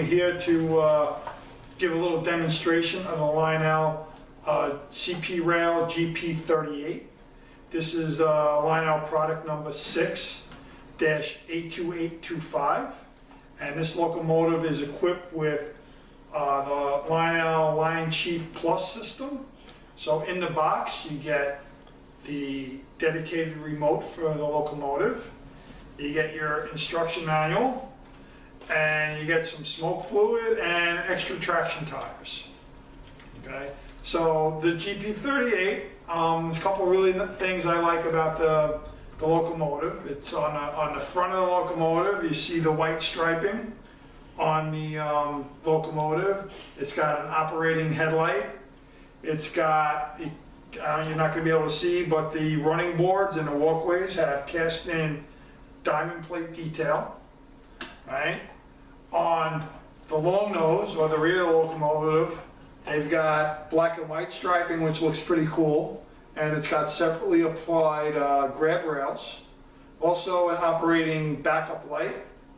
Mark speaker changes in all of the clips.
Speaker 1: here to give a little demonstration of the Lionel CP Rail GP38. This is Lionel product number 6-82825, and this locomotive is equipped with the Lionel Lion Chief Plus system. So in the box you get the dedicated remote for the locomotive, you get your instruction manual, and you get some smoke fluid and extra traction tires. Okay, so the GP38, there's a couple really things I like about the locomotive. It's on the front of the locomotive, you see the white striping on the locomotive. It's got an operating headlight. It's got, you're not going to be able to see, but the running boards and the walkways have cast in diamond plate detail, right? On the long nose, or the rear locomotive, they've got black and white striping, which looks pretty cool, and it's got separately applied grab rails. Also an operating backup light.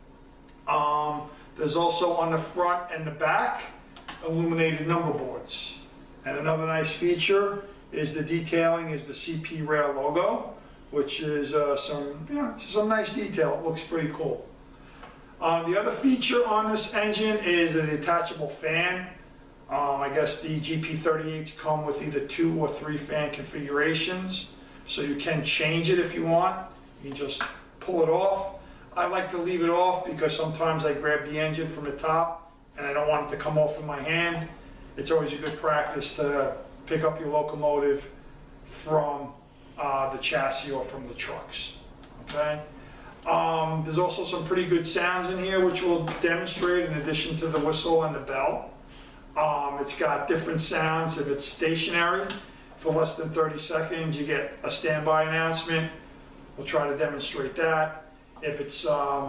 Speaker 1: There's also on the front and the back illuminated number boards. And another nice feature is the detailing is the CP Rail logo, which is some nice detail. It looks pretty cool. The other feature on this engine is a detachable fan. I guess the GP38s come with either 2 or 3 fan configurations, so you can change it if you want. You just pull it off. I like to leave it off because sometimes I grab the engine from the top and I don't want it to come off in my hand. It's always a good practice to pick up your locomotive from the chassis or from the trucks. Okay. There's also some pretty good sounds in here which we'll demonstrate in addition to the whistle and the bell. It's got different sounds. If it's stationary for less than 30 seconds, you get a standby announcement. We'll try to demonstrate that. If it's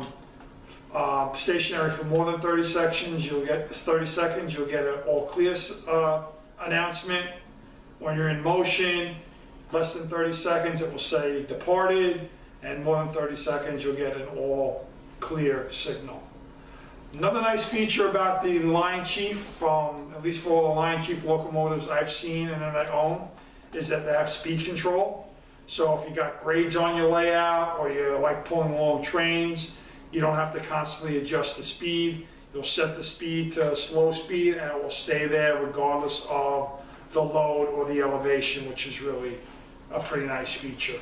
Speaker 1: stationary for more than 30 seconds, you'll get an all clear announcement. When you're in motion, less than 30 seconds, it will say departed, and more than 30 seconds, you'll get an all clear signal. Another nice feature about the Lion Chief, at least for all the Lion Chief locomotives I've seen and that I own, is that they have speed control. So if you got grades on your layout or you like pulling long trains, you don't have to constantly adjust the speed. You'll set the speed to slow speed and it will stay there regardless of the load or the elevation, which is really a pretty nice feature.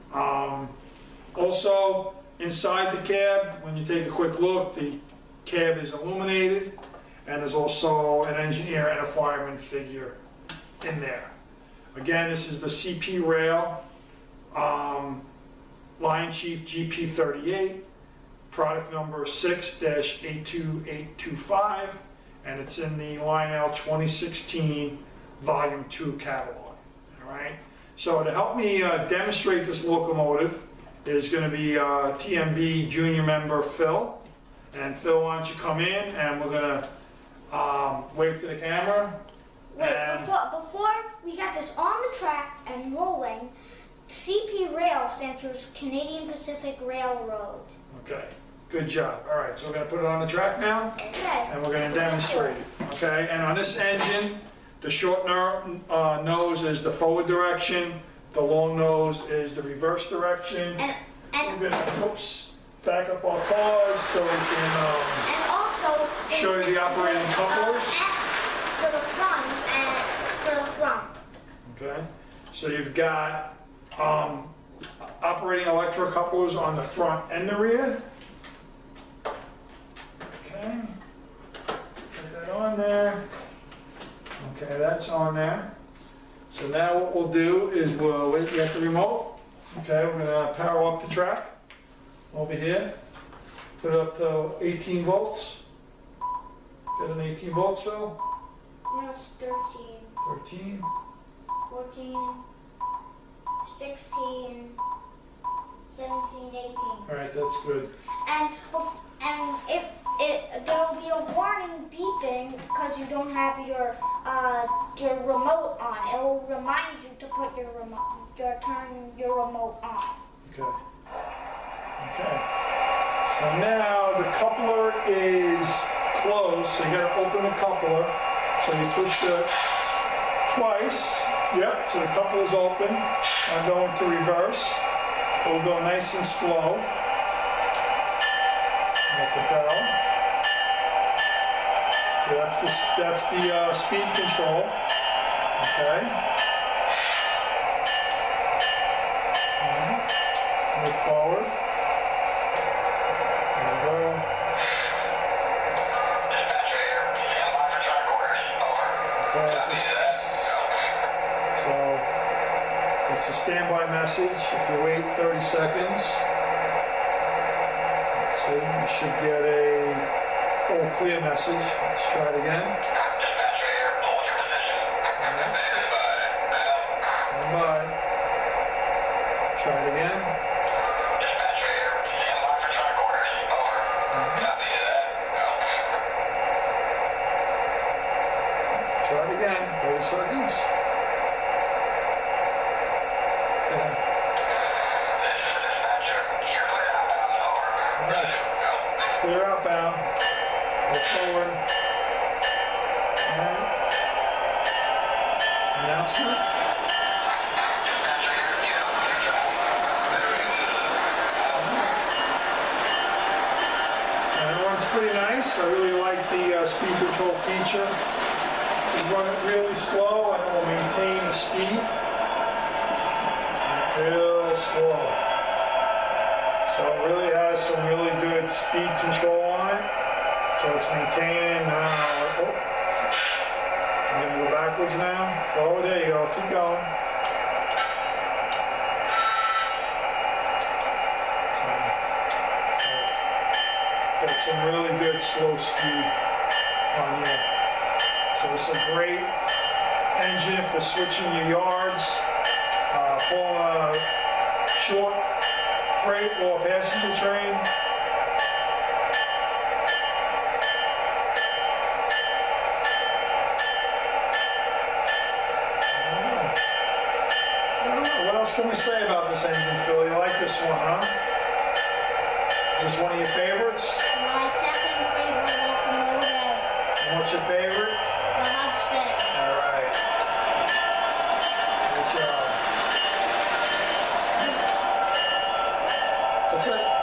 Speaker 1: Also, inside the cab, when you take a quick look, the cab is illuminated, and there's also an engineer and a fireman figure in there. Again, this is the CP Rail Lion Chief GP38, product number 6-82825, and it's in the Lionel 2016 Volume 2 catalog. All right. So to help me demonstrate this locomotive is going to be TMB junior member Phil. And Phil, why don't you come in and we're going to wave to the camera.
Speaker 2: Wait, before we got this on the track and rolling, CP Rail stands for Canadian Pacific Railroad.
Speaker 1: Okay, good job. All right, so we're going to put it on the track now.
Speaker 2: Okay.
Speaker 1: And we're going to demonstrate it. Okay, and on this engine, the short nose is the forward direction, the long nose is the reverse direction.
Speaker 2: And
Speaker 1: we're going to, back up our cars so we can
Speaker 2: also
Speaker 1: show you the operating couplers.
Speaker 2: For the front and for the front.
Speaker 1: Okay, so you've got operating electrocouplers on the front and the rear. Okay, put that on there. Okay, that's on there. So now what we'll do is we'll wait, you have the remote. Okay, we're going to power up the track over here. Put it up to 18 volts. Get an 18 volts, Phil?
Speaker 2: No, it's 13.
Speaker 1: 13.
Speaker 2: 14. 16. 17, 18.
Speaker 1: Alright, that's good.
Speaker 2: And if there will be a warning beeping because you don't have your remote on. It will remind you to put turn your remote on.
Speaker 1: Okay. Okay. So now the coupler is closed, so you gotta open the coupler. So you push the twice. Yep, so the coupler is open. I'm going to reverse. We'll go nice and slow. At the bell. So that's the speed control. Okay. Move forward. There we go. Okay, so it's a standby message. If you wait 30 seconds, let's see, you should get a all clear message. Let's try it again. Stand by. Try it again. Let's try it again. 30 seconds. Okay. All right. Clear outbound. Go forward. All right. Announcement. And it runs pretty nice. I really like the speed control feature. You run it really slow and it will maintain the speed. Real slow. So it really has some really good speed control on it. So it's maintaining. Oh, I'm going to go backwards now. Oh, there you go. Keep going. So got some really good slow speed on here. So it's a great engine for switching your yards, pulling a short freight or passenger train. I don't know. What else can we say about this engine, Phil? You like this one, huh? Is this one of your favorites?
Speaker 2: My second favorite locomotive.
Speaker 1: And what's your favorite?
Speaker 2: The Hudson.
Speaker 1: All right. Good job. That's it.